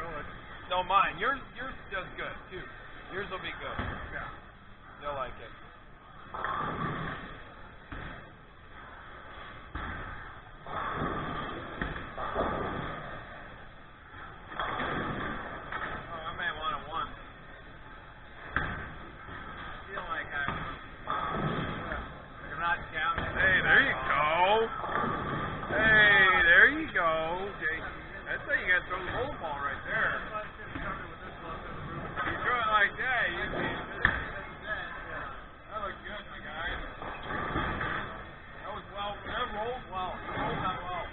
No, mine. Yours does good too. Yours will be good. Yeah. You'll like it. Hey, there you go. Hey, there you go, Jason. That's how you got to throw the bowl ball right there. You throw it like that, you see. That looked good, my guy. That was well. That rolled well. Rolled that well.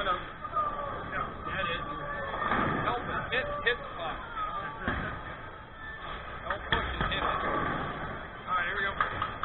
of, get it, help us hit the puck, Don't push it, hit it. Alright, here we go.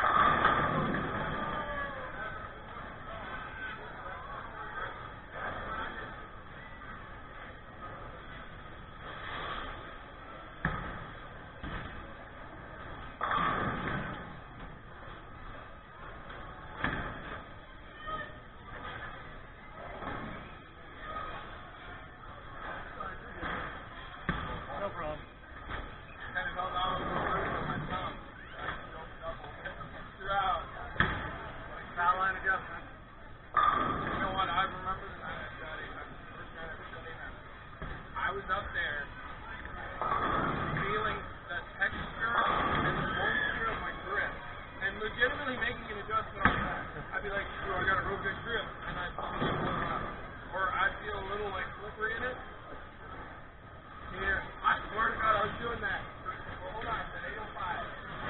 No problem. Kind of held on with my thumb. Throughout. Foul line adjustment. You know what? I remember the night I shot it. The first night I shot it. I was up there feeling the texture and the moisture of my grip and legitimately making an adjustment on that. I'd be like, I got a real good grip, and I'd pull it out. Or I'd feel a little like slippery in it. Here, I swear to God, I was doing that. Well, hold on, it's at 8:05.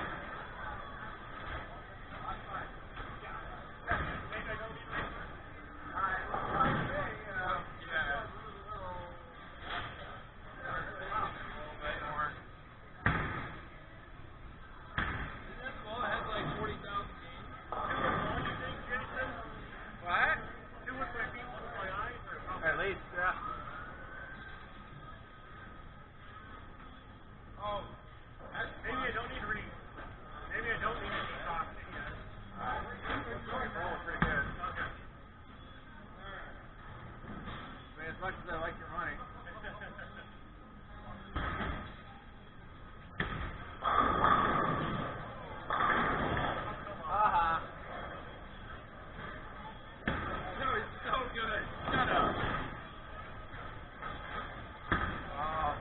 At least, yeah. Oh, that's Maybe I don't need to read. Maybe I don't need to be talking yet. rolling pretty good. Okay. I mean, as much as I like your money. Haha. That was so good. Shut up. Oh.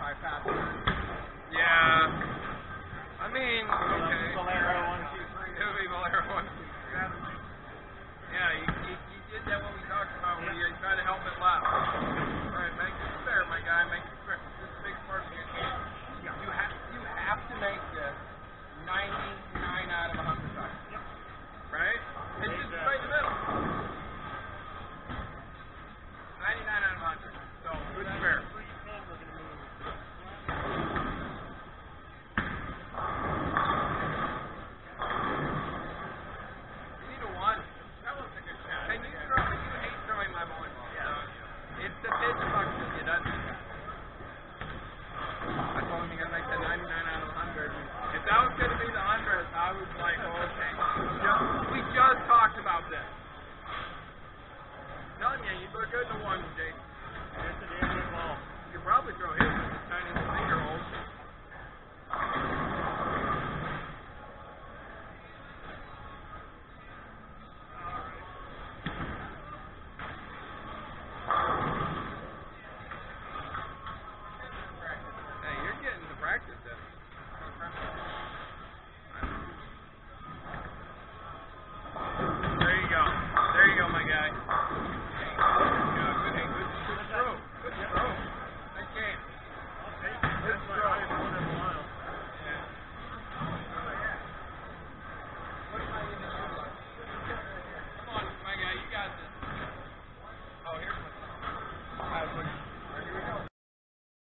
5 passes. Yeah. I mean, okay. Valero 1, 2, 3. It would be Valero 1, 2, 3. Yeah, you